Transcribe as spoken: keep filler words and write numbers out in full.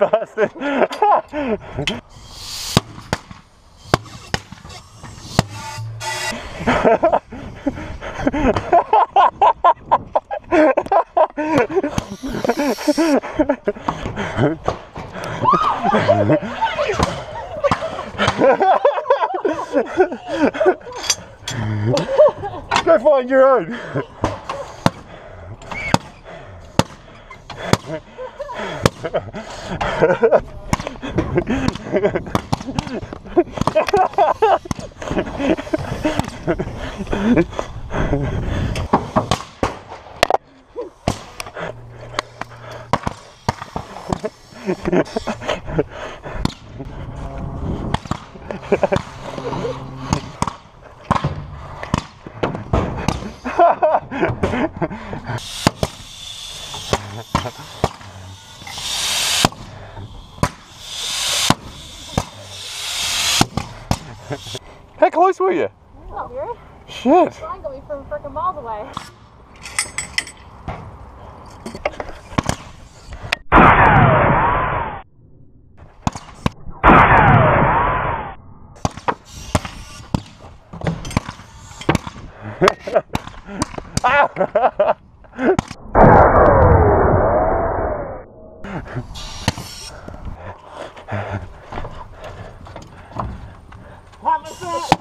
bastard. Go find your own. How close were you? Not very. Shit. The line got me from freaking miles away. What was that?